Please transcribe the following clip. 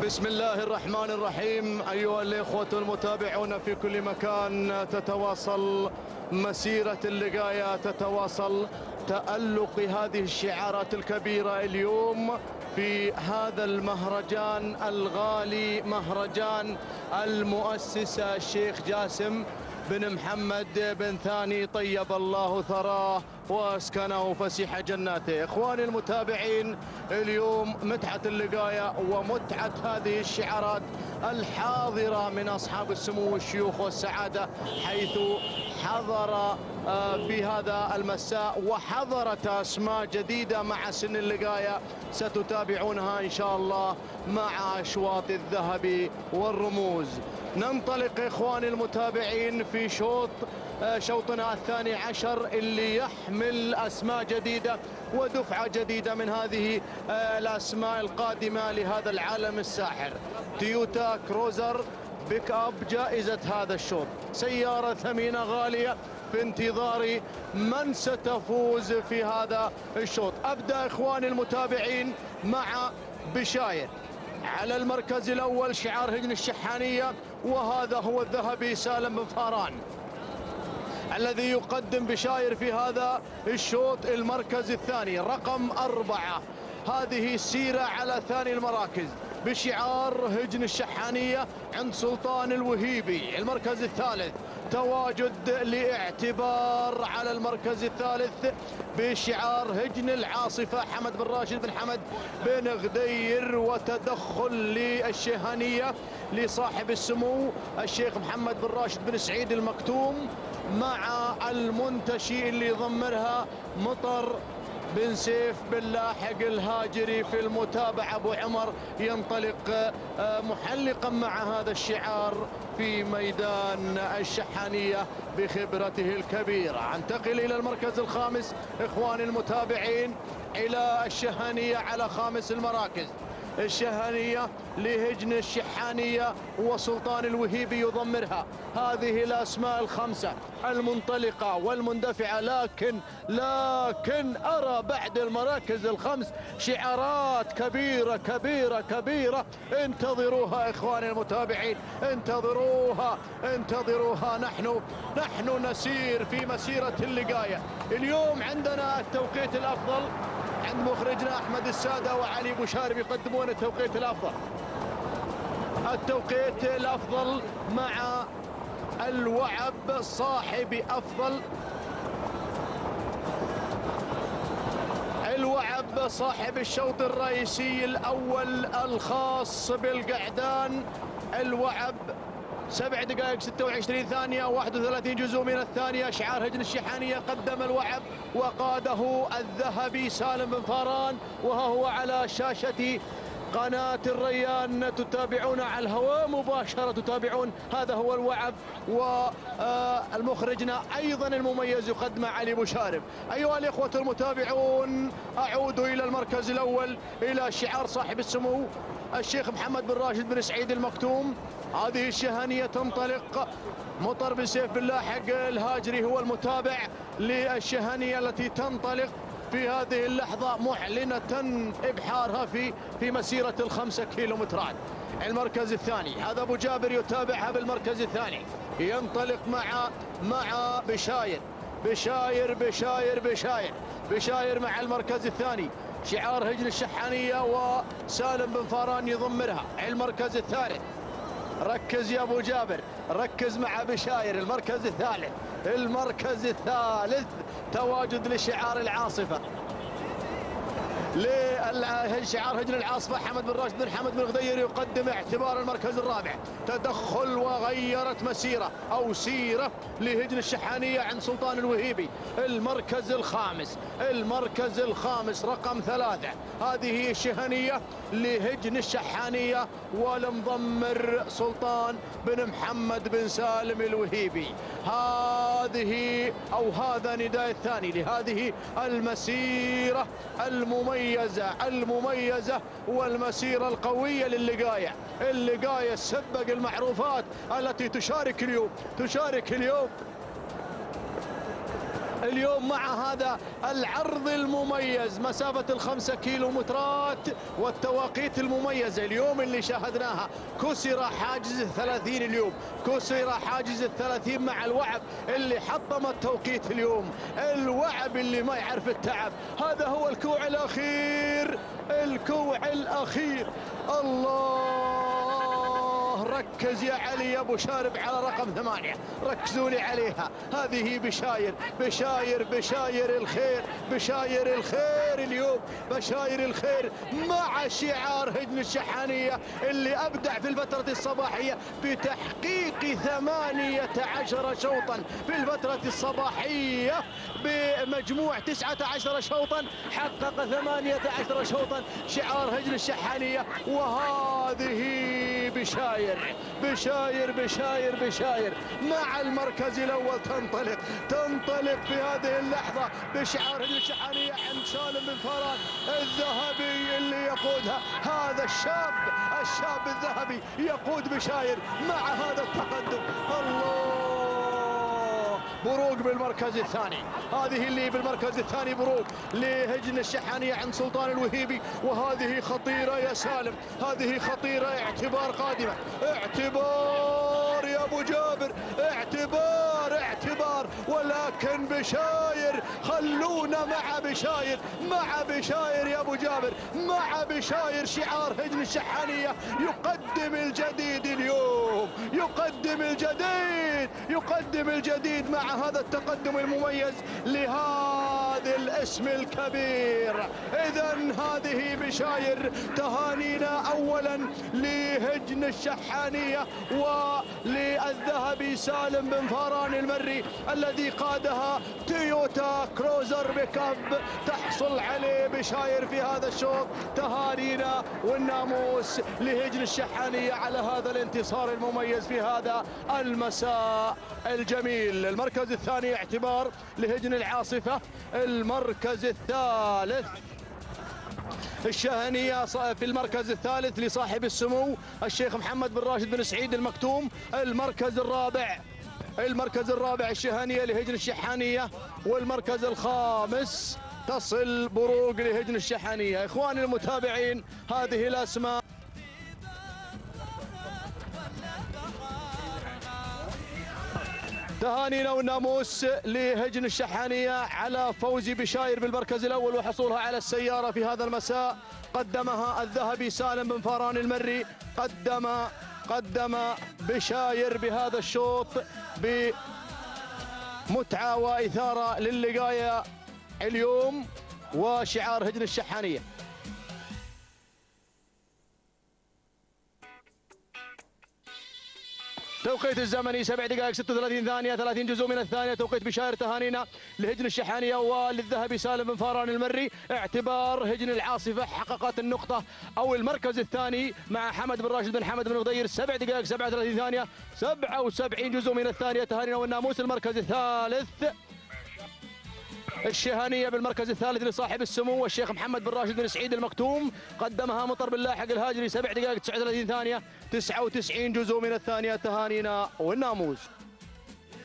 بسم الله الرحمن الرحيم. أيها الإخوة المتابعون في كل مكان، تتواصل مسيرة اللقاية، تتواصل تألق هذه الشعارات الكبيرة اليوم في هذا المهرجان الغالي، مهرجان المؤسسة الشيخ جاسم بن محمد بن ثاني، طيب الله ثراه واسكنه فسيح جناته. اخواني المتابعين، اليوم متعة اللقاية ومتعة هذه الشعارات الحاضرة من اصحاب السمو والشيوخ والسعادة، حيث حضر في هذا المساء وحضرت اسماء جديدة مع سن اللقاية ستتابعونها ان شاء الله مع اشواط الذهب والرموز. ننطلق اخواني المتابعين في شوطنا الثاني عشر، اللي يحمل اسماء جديده ودفعه جديده من هذه الاسماء القادمه لهذا العالم الساحر. تويوتا كروزر بيك اب جائزه هذا الشوط، سياره ثمينه غاليه في انتظار من ستفوز في هذا الشوط. ابدا اخواني المتابعين مع بشاير على المركز الاول، شعار هجن الشحانيه، وهذا هو الذهبي سالم بن فاران الذي يقدم بشاير في هذا الشوط المركز الثاني رقم 4. هذه السيرة على ثاني المراكز بشعار هجن الشحانية عند سلطان الوهيبي. المركز الثالث تواجد لاعتبار على المركز الثالث بشعار هجن العاصفة حمد بن راشد بن حمد بن غدير، وتدخل للشيهانية لصاحب السمو الشيخ محمد بن راشد بن سعيد المكتوم، مع المنتشي اللي يضمرها مطر بن سيف بن لاحق الهاجري في المتابعة. أبو عمر ينطلق محلقا مع هذا الشعار في ميدان الشحانية بخبرته الكبيرة. انتقل إلى المركز الخامس إخواني المتابعين، إلى الشهانية على خامس المراكز. الشهانية لهجن الشحانية وسلطان الوهيبي يضمرها. هذه الأسماء الخمسة المنطلقة والمندفعة، لكن أرى بعد المراكز الخمس شعارات كبيرة كبيرة كبيرة. انتظروها إخواني المتابعين، انتظروها. نحن نسير في مسيرة اللقاية. اليوم عندنا التوقيت الأفضل عند مخرجنا أحمد السادة وعلي بوشارب، يقدمون التوقيت الأفضل مع الوعب صاحب أفضل، الوعب صاحب الشوط الرئيسي الأول الخاص بالقعدان. الوعب 7 دقائق 26 ثانية 31 جزء من الثانية. شعار هجن الشحانية قدم الوعب وقاده الذهبي سالم بن فاران، وها هو على شاشة قناة الريان، تتابعون على الهواء مباشرة، تتابعون. هذا هو الوعب، والمخرجنا أيضا المميز يقدم علي بوشارب. أيها الإخوة المتابعون، أعود إلى المركز الأول، إلى شعار صاحب السمو الشيخ محمد بن راشد بن سعيد المكتوم. هذه الشهانية تنطلق، مطر بن سيف بن لاحق الهاجري هو المتابع للشهانية التي تنطلق في هذه اللحظة معلنة إبحارها في مسيرة ال5 كيلومترات. المركز الثاني هذا أبو جابر يتابعها بالمركز الثاني، ينطلق مع بشاير مع المركز الثاني. شعار هجن الشحانية وسالم بن فاران يضمرها. المركز الثالث، ركز يا أبو جابر، ركز مع بشاير. المركز الثالث تواجد لشعار العاصفة، لشعار هجن العاصفة حمد بن راشد بن حمد بن غدير، يقدم اعتبار المركز الرابع. تدخل وغيرت مسيرة أو سيرة لهجن الشحانية عند سلطان الوهيبي. المركز الخامس رقم 3. هذه الشهانية لهجن الشحانية والمضمر سلطان بن محمد بن سالم الوهيبي. هذا نداء الثاني لهذه المسيرة المميزة والمسيرة القوية للقاية. اللقاية سبق المعروفات التي تشارك اليوم اليوم مع هذا العرض المميز، مسافة ال5 كيلومترات والتوقيت المميزة اليوم اللي شاهدناها. كسر حاجز ال30 اليوم، كسر حاجز ال30 مع الوعب اللي حطم التوقيت اليوم، الوعب اللي ما يعرف التعب. هذا هو الكوع الأخير، الكوع الأخير. الله، ركز يا علي يا ابو شارب على رقم 8، ركزوا لي عليها. هذه بشاير، بشاير بشاير الخير، بشاير الخير اليوم، بشاير الخير مع شعار هجن الشحانية اللي أبدع في الفترة الصباحية بتحقيق 18 شوطا في الفترة الصباحية بمجموع 19 شوطا، حقق 18 شوطا شعار هجن الشحانية. وهذه بشاير، بشاير بشاير بشاير مع المركز الأول تنطلق في هذه اللحظة بشعار هجن الشحانية عند سالم بن فاران الذهبي اللي يقودها. هذا الشاب الذهبي يقود بشاير مع هذا التقدم. الله، بروق بالمركز الثاني، هذه اللي بالمركز الثاني بروق لهجن الشحانية عند سلطان الوهيبي. وهذه خطيرة يا سالم، هذه خطيرة، اعتبار قادمة، اعتبار يا ابو جابر، اعتبار. ولكن بشاير، خلونا مع بشاير يا ابو جابر، مع بشاير شعار هجن الشحانية يقدم الجديد اليوم، يقدم الجديد مع هذا التقدم المميز لهذا الاسم الكبير. إذن هذه بشاير. تهانينا أولا لهجن الشحانية وللذهبي سالم بن فاران المري الذي قادها تويوتا كروزر بيكاب، تحصل عليه بشاير في هذا الشوط. تهانينا والناموس لهجن الشحانية على هذا الانتصار المميز في هذا المساء الجميل. المركز الثاني اعتبار لهجن العاصفة. المركز الثالث الشاهنية في المركز الثالث لصاحب السمو الشيخ محمد بن راشد بن سعيد المكتوم. المركز الرابع الشاهنية لهجن الشحانية. والمركز الخامس تصل بروق لهجن الشحانية. إخواني المتابعين، هذه الأسماء. تهانينا والناموس لهجن الشحانية على فوز بشاير بالمركز الأول وحصولها على السيارة في هذا المساء. قدمها الذهبي سالم بن فاران المري، قدم بشاير بهذا الشوط بمتعة وإثارة للقاية اليوم وشعار هجن الشحانية. توقيت الزمني 7 دقائق 36 ثانية 30 جزء من الثانية. توقيت بشاير. تهانينا لهجن الشحانية وللذهبي سالم بن فاران المري. اعتبار هجن العاصفة حققت النقطة أو المركز الثاني مع حمد بن راشد بن حمد بن غدير 7 دقائق 37 ثانية 77 جزء من الثانية. تهانينا والناموس. المركز الثالث الشهانية بالمركز الثالث لصاحب السمو الشيخ محمد بن راشد بن سعيد المكتوم. قدمها مطر باللاحق الهاجري 7 دقائق 39 ثانية 99 جزء من الثانية. تهانينا والناموس.